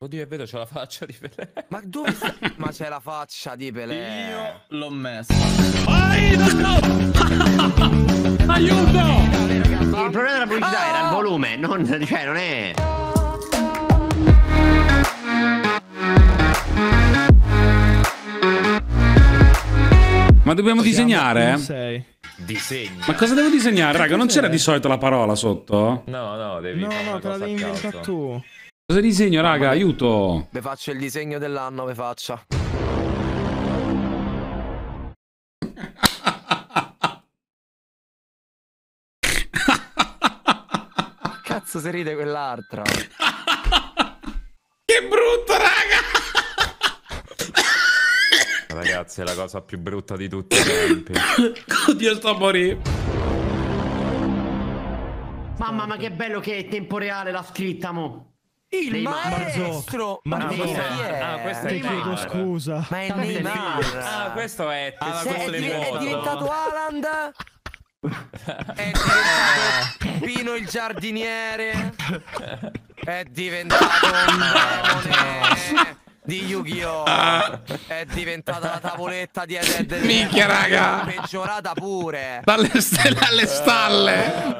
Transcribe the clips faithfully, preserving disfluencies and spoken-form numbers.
Oddio, è vero, c'è la faccia di Pelé. Ma dove sta? Ma c'è la faccia di Pelé. Io l'ho messo. Vai, aiuto! Il problema della pubblicità ah! era il volume, non, cioè, non è... Ma dobbiamo disegnare? Sei. Disegni. Ma cosa devo disegnare, raga? Non c'era di solito la parola sotto? No, no, devi No, fare no, una te la cosa devi a inventare caso. tu. Cosa disegno, raga? Aiuto! Vi faccio il disegno dell'anno, vi faccia. Cazzo si ride quell'altra. Che brutto, raga! Ragazzi, è la cosa più brutta di tutti i tempi. Oddio, sto a morire. Mamma, ma che bello che è in tempo reale la scritta, mo. Il Neymar. maestro! Ma Ma no, chi è? Ah, questo è Ti chiedo Neymar. scusa. Ma è Neymar! Ah, questo è Ah, Se è, tessuto di- in è moto. diventato Haaland? È diventato Pino il giardiniere? È diventato un demone di Yu-Gi-Oh! È diventata la tavoletta di Ed Ed. Minchia, raga! Peggiorata pure! Dalle stelle alle stalle!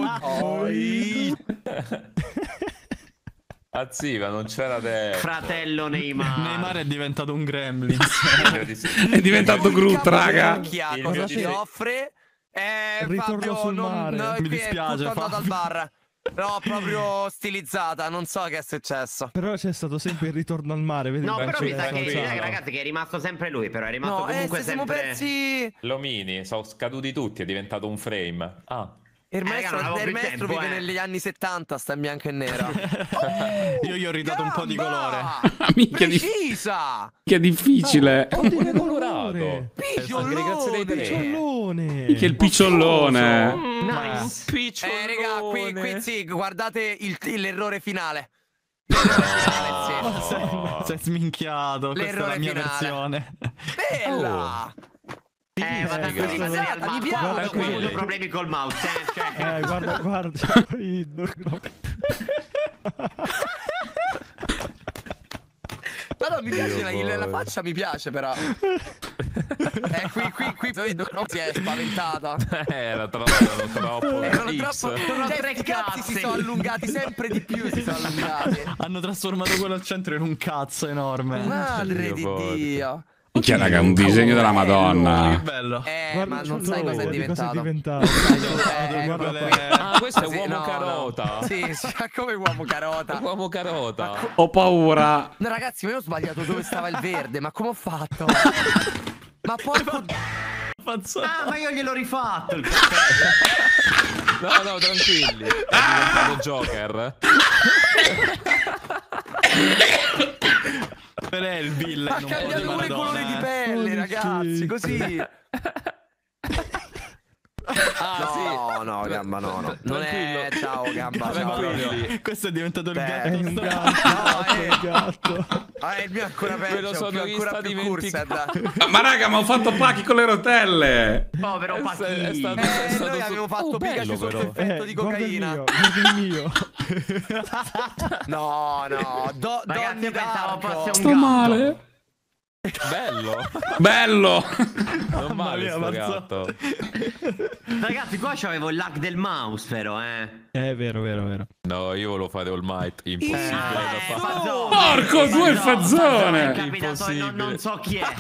Azziva, non c'era te. Fratello Neymar. Neymar è diventato un gremlin. È diventato Groot, raga! Cosa mio ti disegno- offre? Eh, Ritorno Fabio, sul non, mare. no, Mi qui è dispiace, tutto andato Fabio. al bar. No, proprio stilizzata, non so che è successo. Però c'è stato sempre il ritorno al mare, vedi? No, il però mi braccio sa che, alzato. eh, ragazzi, che è rimasto sempre lui, però è rimasto No, eh, comunque se siamo sempre... persi. Lomini, sono scaduti tutti, è diventato un frame. Ah. Il Eh, maestro, raga, non avevo il più maestro tempo, vive eh. negli anni settanta, sta in bianco e nero. Io gli ho ridato un po' di colore. Minchia, di... Precisa! che difficile! Oh, di colorato. Picciolone! Picciolone. Che il picciolone! Nice. Eh, raga, qui, qui sì, guardate il- l'errore finale. L'errore finale, sì. Sei, sei sminchiato. Questa è L'errore la mia finale. versione. Bella! Eh, vado a Figa. fare vedere al Mi mouse. piace. Ho avuto problemi col mouse, eh. Cioè... Eh, guarda, guarda. Però mi piace la, Dio, la boy. faccia, mi piace però. Eh, qui, qui, qui, non si è spaventata. Eh, era troppo, era troppo. Erano X. troppo. Cioè, tre sti cazzi si cazzi. sono allungati sempre di più, si sono allungati. Hanno trasformato quello al centro in un cazzo enorme. Madre di porca. Dio. Minchia, raga, un disegno della Che Madonna! bello. Eh, Guarda ma il non sai cosa è ciondolo, di cosa è diventato. diventato. Eh, Guarda eccolo le- qui. Ah, questo è Sì, uomo no, carota. no. Sì, sì, come uomo carota. Uomo carota. Ho paura! No, ragazzi, ma io ho sbagliato dove stava il verde, ma come ho fatto? Ma porco... Ah, ma io gliel'ho rifatto il No, no, tranquilli. È diventato Joker. Per è il villain. Ha un po' di cambiato pure i Maradona, colori di eh. pelle, Oh, ragazzi, sì. così. Ah, No, sì. no, gamba, no, no. Non è... Tranquillo. Ciao, gamba, ciao. Tranquilli. Questo è diventato il Beh, gatto. è sto- un gatto, eh. il gatto. Ah, il mio è ancora Me lo peggio, sono più, ancora vista più dimenticare. cursed. Ma raga, ma ho fatto pacchi con le rotelle! povero È sta- è Pacchino. stato- Eh, è stato noi su- abbiamo fatto Oh, Pikachu bello, sotto però. effetto Eh, di guarda il cocaina. mio, guarda il mio. No, no, do, Ragazzi, Donny io pensavo Darko. fosse un Sto gatto. male! Bello. Bello! Non male mia, sto Marzò. gatto. Ragazzi, qua c'avevo il lag del mouse, però, eh. È vero, vero, vero. No, io volevo fare All Might. Impossibile da Eh, fare. Fazzone. Porco due È fazzone! capitato, non, non Impossibile. so chi è.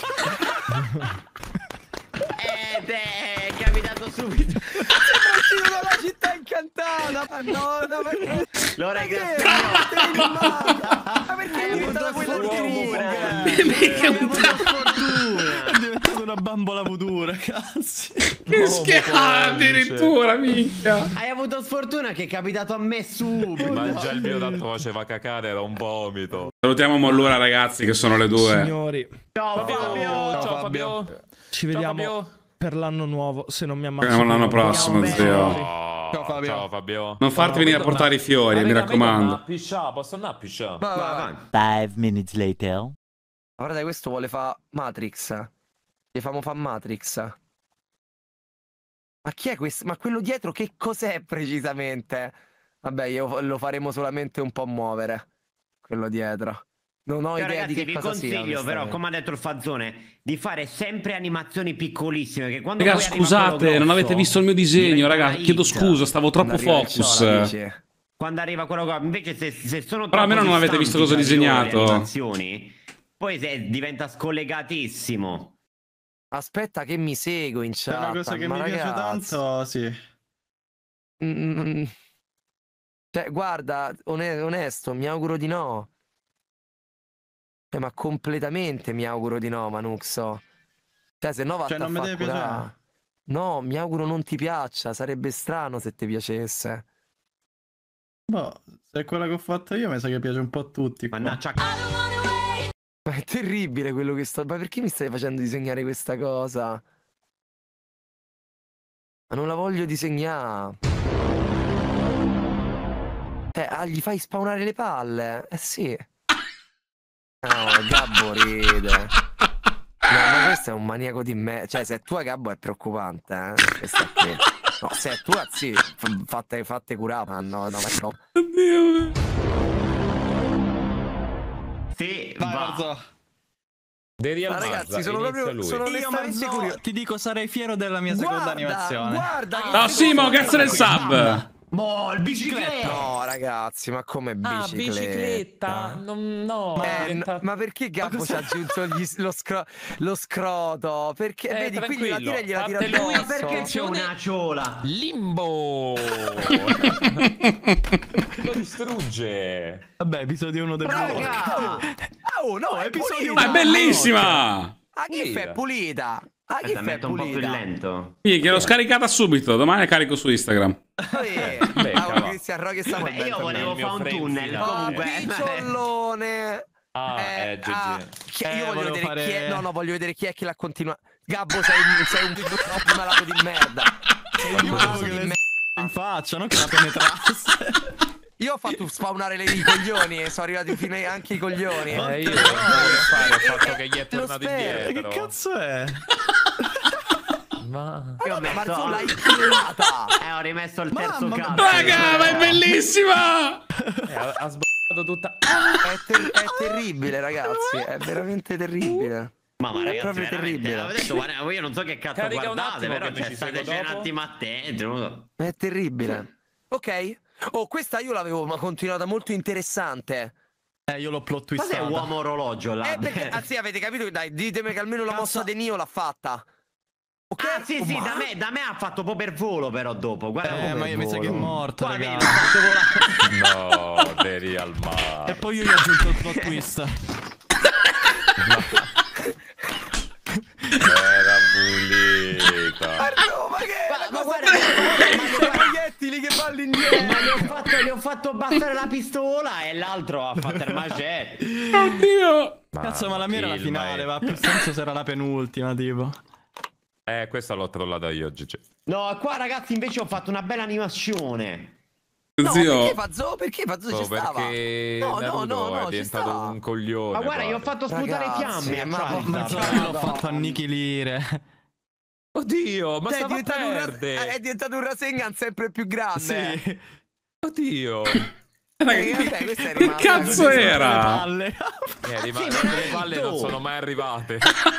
Ed è capitato subito. Uscito dalla città incantata. No, no, perché... Lo Perché? ringrazio. Ma perché è Hai diventata avuto quella di sfortuna. Ring? Hai avuto sfortuna. È diventata una bambola voodoo, ragazzi. Che schiaffo addirittura, minchia! Hai avuto sfortuna che è capitato a me subito. Ma già il mio tanto faceva cacare, era un vomito. Salutiamo Mollura, ragazzi, che sono le due. Signori, Ciao Fabio, Fabio. ciao Fabio. ci vediamo Fabio. per l'anno nuovo, se non mi ammazzo. Vediamo l'anno prima. prossimo, Andiamo zio. bene. Oh, Ciao, Fabio. Ciao Fabio. Non farti venire a portare i fiori, mi raccomando. Piscià, posso andare a piscià? Ma, Vai, ma, vai. Five minutes later. guarda, questo vuole fa Matrix. Gli famo fa Matrix. Ma chi è questo? Ma quello dietro che cos'è precisamente? Vabbè, io lo faremo solamente un po' muovere. Quello dietro. Non ho Cioè, idea ragazzi, di che vi cosa sia. consiglio però, come ha detto il Fazzone, di fare sempre animazioni piccolissime. Che quando Raga, poi arriva scusate, quello non avete grosso, visto il mio disegno, diventa raga. una Chiedo hit. scusa, stavo troppo focus. Quando arriva quello che invece se, se sono Però almeno non avete visto cosa ho disegnato. le animazioni, poi se diventa scollegatissimo. Aspetta che mi seguo in C'è chat. una cosa che ma mi piace ragazzi. tanto, sì. Mm, cioè, guarda, one- onesto, mi auguro di no. Cioè, ma completamente mi auguro di no, Manuxo. Cioè, se no Cioè, vattene non mi a fa deve curare. piacere. No, mi auguro non ti piaccia. Sarebbe strano se ti piacesse. Boh, se è quella che ho fatto io, mi sa che piace un po' a tutti. qua. Mannaggia. Ma è terribile quello che sto... Ma perché mi stai facendo disegnare questa cosa? Ma non la voglio disegnare. Eh, ah, gli fai spawnare le palle? Eh sì. No, Gabbo ride. No, ma questo è un maniaco di me. Cioè, se è tua, Gabbo, è preoccupante, eh. Questa qui. No, se è tua, sì. f- Fatte, fatte curare, ma no, no, ma no. Oddio. Sì, Vai, va. Marzo. The Real Ma Marza, ragazzi, sono inizia proprio... lui. Sono Io, onestamente Marzo, curioso. ti dico, sarei fiero della mia seconda Guarda, animazione. guarda che Ciao Simo, grazie del sub. Boh, il bicicletta. No, ragazzi, ma come Ah, bicicletta? bicicletta? Non, no, Eh, è n- diventato- ma perché Gabbo ci ha aggiunto gli- lo, scro- lo scroto? Perché Eh, vedi, qui gliela tira e gliela tira tranquillo, addosso. parte Perché c'è una ciola? Limbo! Lo distrugge. Vabbè, episodio uno del vlog. Raga! Oh no, è episodio pulita. Ma è bellissima! Ah, che Pulita. è pulita? Ah, che Aspetta, è metto un po' più pulita? lento. Sì, che l'ho scaricata subito, domani la carico su Instagram. Sì. Beh, Ah, cavolo. Cristian Rock sta Beh, io volevo il mio fare un frame tunnel, finale. comunque. Picciolone. Ah, eh, G G. ah, chi- Eh, io voglio volevo vedere chi è. fare- No, no, voglio vedere chi è che l'ha continuato. Gabbo, sei, un- sei un troppo malato di merda. Sei un Io volevo malato che di le merda. s- in faccia, non che la penetrasse. Io ho fatto spawnare le, i coglioni e sono arrivati fino ai- anche i coglioni. Eh, io non so che fare, ho fatto che gli è Lo tornato spero, indietro. Che cazzo è? Ma... Io ho messo... Ma tu l'hai killata. Eh, ho rimesso il terzo Mamma cazzo. Raga, ma è bellissima! Eh, ha, ha sbagliato tutta... È, ter- è terribile, ragazzi. È veramente terribile. Ma, ma È ragazzi, proprio veramente, terribile. avevo detto, guarda, io non so che cazzo Carica un guardate, attimo però che mi cioè, ci state seguo un dopo. attimo attenti. non lo so. È terribile. Ok. Oh, questa io l'avevo ma continuata molto interessante. Eh, io l'ho plot Cos'è twistata. uomo orologio là? Eh, perché, ah, sì, avete capito? Dai, ditemi che almeno la mossa di Nio l'ha fatta. Ok? Ah, sì, sì, Ma- da me, da me ha fatto un po' per volo, però dopo. Guarda Eh, come ma io mi sa che è volo. morto, Qua vedi, raga. l'ho fatto volare. No, The Real Marza. E poi io gli ho aggiunto il plot twist. Era pulita. No, ma che Ma- ma ma guarda, guarda- i proiettili che vanno indietro. Ma gli ho fatto, gli ho fatto battere la pistola e l'altro ha fatto il macete. Oddio! Cazzo, ma la mia era la kill, finale, ma va più senso se era la penultima, tipo. Eh, questa l'ho trollata io, G G. No, qua ragazzi invece ho fatto una bella animazione. No, Zio, perché Fazzo? Perché Fazzo ci Oh, stava? perché No, no, Naruto no, no, è ci diventato stava. un coglione. Ma guarda, io ho guarda. fatto sputare Ragazzi, fiamme. ma- a Ma Charizard. io l'ho fatto annichilire. Oddio, ma Cioè, è stava a diventato, un ras- perdere. è diventato un Rasengan sempre più grande. Sì. Oddio. Eh, vabbè, questa è che rimasta cazzo così. Le era? palle. Eh, Sì, rimane- ma le palle non tu. sono mai arrivate.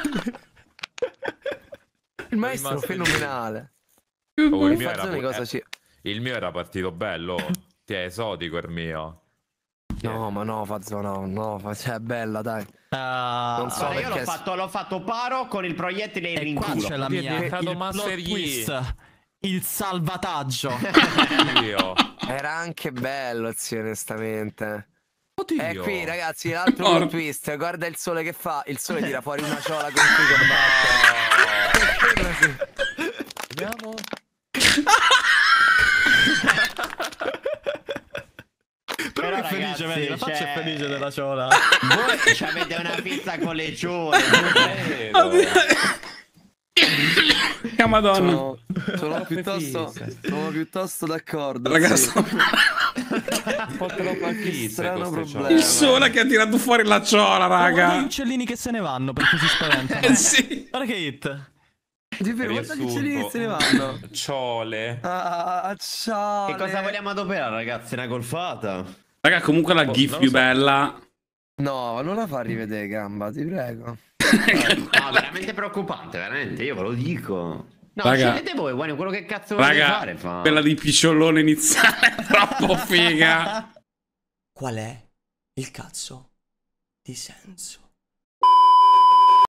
Il maestro rimasto fenomenale. Oh, il, E mio era, Fazzone cosa eh, ci... il mio era partito bello. Ti è esotico il mio. No, ma no, Fazzo, no, no, fa- cioè, è bella, dai. Ah, Non so Guarda, io l'ho perché- fatto, l'ho fatto paro con il proiettile in e qua rinculo. c'è la Oddio, è mia. diventato Il Master plot Yi. twist. Il salvataggio. Oddio. Era anche bello, zio, onestamente. Oddio. E qui, ragazzi, l'altro Porca. plot twist. Guarda il sole che fa. Il sole tira fuori una ciola con cui combatte. Vediamo. Però Però, è felice, ragazzi, vedi, la faccia cioè- è felice della ciola. Voi ci avete una pizza con le ciole. Vero. Che madonna. Sono, sono piuttosto, sono piuttosto d'accordo. Ragazzi, sì. Un po' troppo fisse strano queste problema. il ciocche. sole che ha tirato fuori la ciola, Guarda gli raga. uccellini che se ne vanno perché si spaventano. Eh sì. Guarda che hit. Di vero, guarda gli uccellini che se ne Riassunto. vanno. Ciole. Ah, ciao. Che cosa vogliamo adoperare, ragazzi? Una golfata? Raga, comunque la Oh, gif non più lo so. bella No, non la fa rivedere gamba, ti prego. No, veramente preoccupante, veramente, io ve lo dico. No, Raga. scegliete voi, guarda, quello che cazzo volete Raga, fare, fa. quella di picciolone iniziale è troppo figa. Qual è il cazzo di senso?